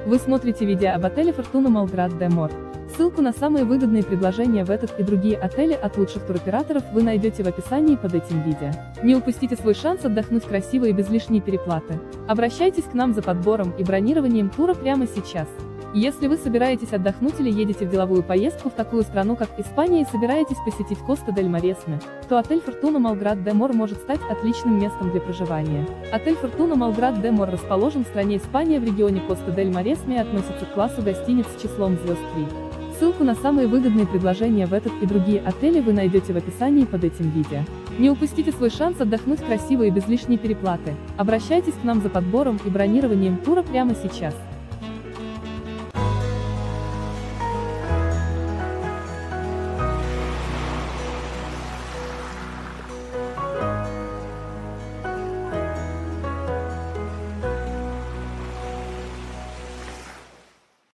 Вы смотрите видео об отеле Fortuna Malgrad de Mor. Ссылку на самые выгодные предложения в этот и другие отели от лучших туроператоров вы найдете в описании под этим видео. Не упустите свой шанс отдохнуть красиво и без лишней переплаты. Обращайтесь к нам за подбором и бронированием тура прямо сейчас. Если вы собираетесь отдохнуть или едете в деловую поездку в такую страну, как Испания, и собираетесь посетить Коста-дель-Маресме, то отель Fortuna Malgrad de Mor может стать отличным местом для проживания. Отель Fortuna Malgrad de Mor расположен в стране Испания в регионе Коста-дель-Маресме и относится к классу гостиниц с числом звезд 3. Ссылку на самые выгодные предложения в этот и другие отели вы найдете в описании под этим видео. Не упустите свой шанс отдохнуть красиво и без лишней переплаты. Обращайтесь к нам за подбором и бронированием тура прямо сейчас.